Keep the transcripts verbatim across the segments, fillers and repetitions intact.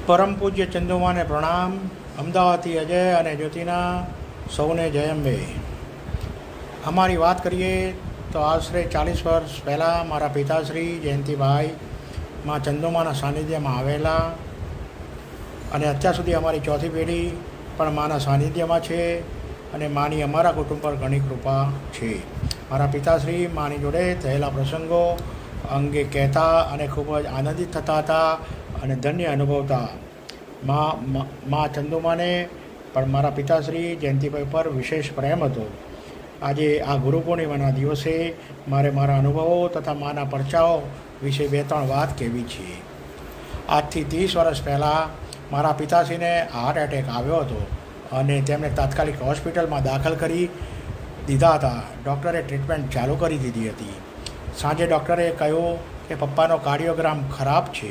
પરમ પૂજ્ય ચંદુમાને પ્રણામ. અમદાવાદથી અજય અને જ્યોતિના સૌને જય અંબે. અમારી વાત કરીએ તો આશરે ચાલીસ વર્ષ પહેલાં મારા પિતાશ્રી જયંતિભાઈ માં ચંદુમાના સાનિધ્યમાં આવેલા અને અત્યાર સુધી અમારી ચોથી પેઢી પણ માના સાનિધ્યમાં છે અને માની અમારા કુટુંબ પર ઘણી કૃપા છે. મારા પિતાશ્રી માની જોડે થયેલા પ્રસંગો અંગે કહેતા અને ખૂબ જ આનંદિત થતા હતા અને ધન્ય અનુભવતા. મા મા ચંદુમાને પણ મારા પિતાશ્રી જયંતિભાઈ પર વિશેષ પ્રેમ હતો. આજે આ ગુરુ પૂર્ણિમાના દિવસે મારે મારા અનુભવો તથા માના પરચાઓ વિશે બે ત્રણ વાત કહેવી છે. આજથી ત્રીસ વર્ષ પહેલાં મારા પિતાશ્રીને હાર્ટ એટેક આવ્યો હતો અને તેમને તાત્કાલિક હોસ્પિટલમાં દાખલ કરી દીધા હતા. ડૉક્ટરે ટ્રીટમેન્ટ ચાલુ કરી દીધી હતી. સાંજે ડૉક્ટરે કહ્યું કે પપ્પાનો કાર્ડિયોગ્રામ ખરાબ છે,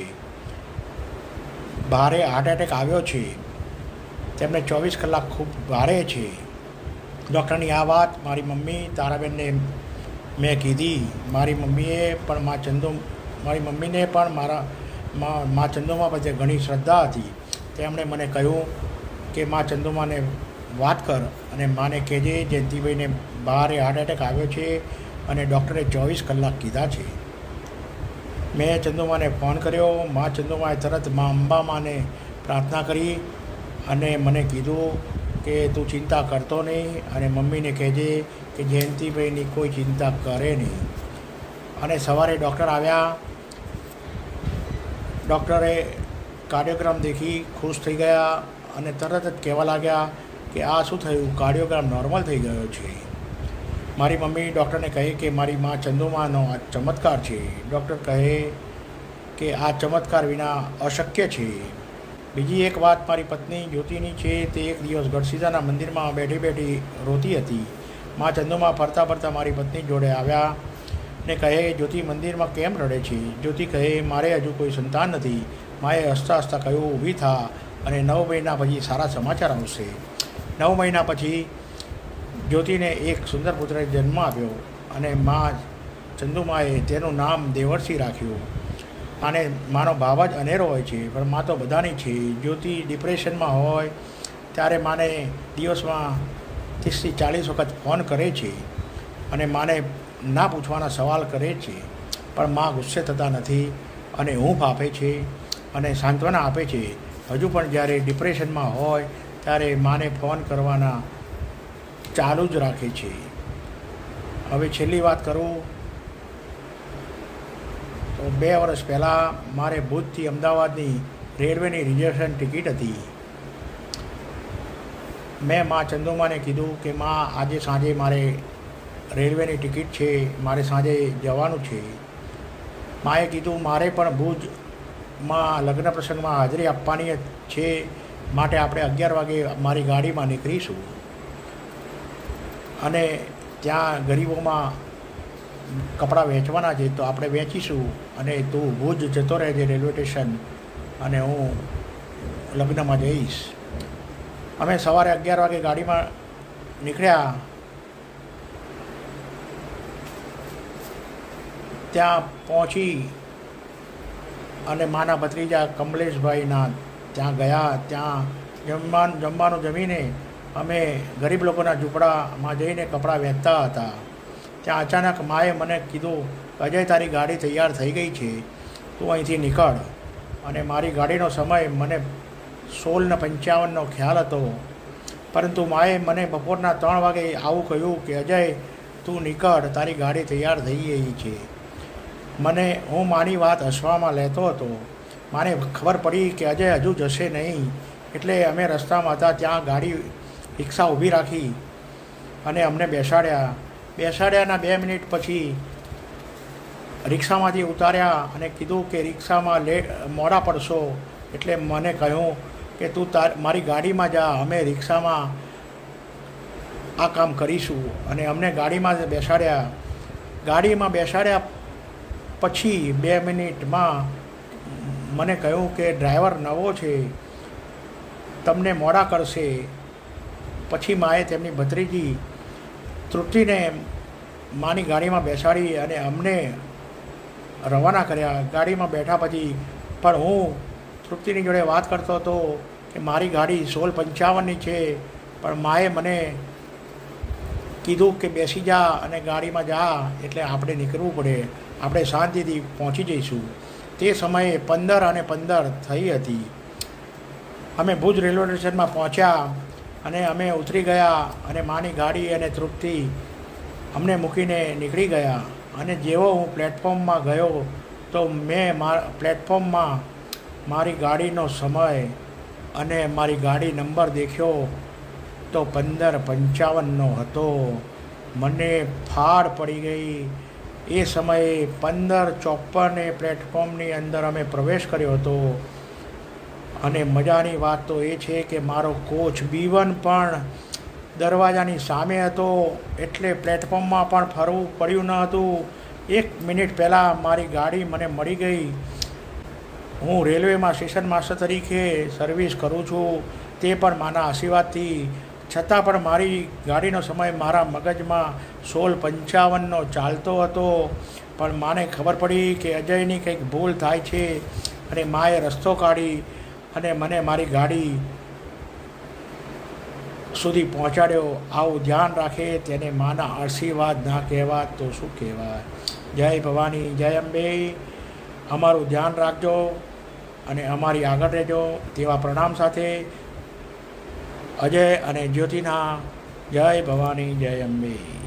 ભારે હાર્ટ એટેક આવ્યો છે, તેમને ચોવીસ કલાક ખૂબ ભારે છે. ડૉક્ટરની આ વાત મારી મમ્મી તારાબેનને મેં કીધી. મારી મમ્મીએ પણ મા ચંદુ મારી મમ્મીને પણ મારા મા મા ચંદુમા પ્રત્યે ઘણી શ્રદ્ધા હતી. તેમણે મને કહ્યું કે મા ચંદુમાને વાત કર અને માને કહેજે જયંતિભાઈને ભારે હાર્ટ એટેક આવ્યો છે અને ડૉક્ટરે ચોવીસ કલાક કીધા છે. મેં ચંદુમાને ફોન કર્યો. મા ચંદુમાએ તરત મા અંબામાને પ્રાર્થના કરી અને મને કીધું કે તું ચિંતા કરતો નહીં અને મમ્મીને કહેજે કે જયંતિભાઈની કોઈ ચિંતા કરે નહીં. અને સવારે ડૉક્ટર આવ્યા. ડૉક્ટરે કાર્ડિયોગ્રામ દેખી ખુશ થઈ ગયા અને તરત જ કહેવા લાગ્યા કે આ શું થયું, કાર્ડિયોગ્રામ નોર્મલ થઈ ગયો છે. મારી મમ્મી ડૉક્ટરને કહે કે મારી મા ચંદુમાનો આ ચમત્કાર છે. ડૉક્ટર કહે કે આ ચમત્કાર વિના અશક્ય છે. બીજી એક વાત મારી પત્ની જ્યોતિની છે. તે એક દિવસ ગઢસીદાના મંદિરમાં બેઠી બેઠી રોતી હતી. મા ચંદુમા ફરતા ફરતા મારી પત્ની જોડે આવ્યા ને કહે જ્યોતિ મંદિરમાં કેમ રડે છે? જ્યોતિ કહે મારે હજુ કોઈ સંતાન નથી. માએ હસતા હસતા કહ્યું ઊભી થા અને નવ મહિના પછી સારા સમાચાર આવશે. નવ મહિના પછી જ્યોતિને એક સુંદર પુત્રને જન્મ આપ્યો અને મા ચંદુમાએ તેનું નામ દેવર્ષિ રાખ્યું. અને માનો ભાવ જ અનેરો હોય છે, પણ મા તો બધાની છે. જ્યોતિ ડિપ્રેશનમાં હોય ત્યારે માને દિવસમાં ત્રીસથી ચાલીસ વખત ફોન કરે છે અને માને ના પૂછવાના સવાલ કરે છે, પણ મા ગુસ્સે થતા નથી અને ઊંઘ આપે છે અને સાંત્વના આપે છે. હજુ પણ જ્યારે ડિપ્રેશનમાં હોય ત્યારે માને ફોન કરવાના ચાલુ જ રાખે છે. હવે છેલ્લી વાત કરું તો બે વર્ષ પહેલાં મારે ભુજથી અમદાવાદની રેલવેની રિઝર્વેશન ટિકિટ હતી. મેં મા ચંદુમાને કીધું કે મા આજે સાંજે મારે રેલવેની ટિકિટ છે, મારે સાંજે જવાનું છે. માએ કીધું મારે પણ ભુજમાં લગ્ન પ્રસંગમાં હાજરી આપવાની છે, માટે આપણે અગિયાર વાગે મારી ગાડીમાં નીકળીશું અને ત્યાં ગરીબોમાં કપડાં વેચવાના છે તો આપણે વેચીશું અને તું ભુજ જતો રહેજે રેલવે સ્ટેશન અને હું લગ્નમાં જઈશ. અમે સવારે અગિયાર વાગે ગાડીમાં નીકળ્યા. ત્યાં પહોંચી અને માના ભત્રીજા કમલેશભાઈના ત્યાં ગયા. ત્યાં જમવાનું જમવાનું જમીને અમે ગરીબ લોકોના ઝૂંપડામાં જઈને કપડાં વેચતા હતા. ત્યાં અચાનક માએ મને કીધું અજય તારી ગાડી તૈયાર થઈ ગઈ છે, તું અહીંથી નીકળ. અને મારી ગાડીનો સમય મને સોળ ને પંચાવનનો ખ્યાલ હતો, પરંતુ માએ મને બપોરના ત્રણ વાગે આવું કહ્યું કે અજય તું નીકળ, તારી ગાડી તૈયાર થઈ ગઈ છે. મને હું માની વાત હસવામાં લેતો હતો. માને ખબર પડી કે અજય હજુ જશે નહીં, એટલે અમે રસ્તામાં હતા ત્યાં ગાડી રિક્ષા ઊભી રાખી અને અમને બેસાડ્યા. બેસાડ્યાના બે મિનિટ પછી રિક્ષામાંથી ઉતાર્યા અને કીધું કે રિક્ષામાં લે મોડા પડશો, એટલે મને કહ્યું કે તું તાર મારી ગાડીમાં જા, અમે રિક્ષામાં આ કામ કરીશું. અને અમને ગાડીમાં બેસાડ્યા. ગાડીમાં બેસાડ્યા પછી બે મિનિટમાં મને કહ્યું કે ડ્રાઈવર નવો છે, તમને મોડા કરશે. પછી માએ તેમની ભત્રીજી તૃપ્તિને માની ગાડીમાં બેસાડી અને અમને રવાના કર્યા. ગાડીમાં બેઠા પછી પણ હું તૃપ્તિની જોડે વાત કરતો હતો કે મારી ગાડી સોળ પંચાવનની છે, પણ માએ મને કીધું કે બેસી જા અને ગાડીમાં જા, એટલે આપણે નીકળવું પડે, આપણે શાંતિથી પહોંચી જઈશું. તે સમયે પંદર અને પંદર થઈ હતી. અમે ભુજ રેલવે સ્ટેશનમાં પહોંચ્યા અને અમે ઉતરી ગયા અને માની ગાડી અને તૃપ્તિ અમને મૂકીને નીકળી ગયા. અને જેવો હું પ્લેટફોર્મમાં ગયો તો મેં મા પ્લેટફોર્મમાં મારી ગાડીનો સમય અને મારી ગાડી નંબર દેખ્યો તો પંદર પંચાવનનો હતો. મને ફાડ પડી ગઈ. એ સમયે પંદર ચોપને પ્લેટફોર્મની અંદર અમે પ્રવેશ કર્યો હતો. અને મજાની વાત તો એ છે કે મારો કોચ બી વન પણ દરવાજાની સામે હતો, એટલે પ્લેટફોર્મમાં પણ ફરવું પડ્યું ન હતું. એક મિનિટ પહેલાં મારી ગાડી મને મળી ગઈ. હું રેલવેમાં સ્ટેશન માસ્ટર તરીકે સર્વિસ કરું છું, તે પણ માના આશીર્વાદથી. છતાં પણ મારી ગાડીનો સમય મારા મગજમાં સોળ પંચાવનનો ચાલતો હતો. પણ માને ખબર પડી કે અજયની કંઈક ભૂલ થાય છે અને માએ રસ્તો કાઢી અને મને મારી ગાડી સુધી પહોંચાડ્યો. આવું ધ્યાન રાખે તેને માના આશીર્વાદ ના કહેવાય તો શું કહેવાય. જય ભવાની, જય અંબે. અમારું ધ્યાન રાખજો અને અમારી આગળ રહેજો તેવા પ્રણામ સાથે અજય અને જ્યોતિના. જય ભવાની, જય અંબે.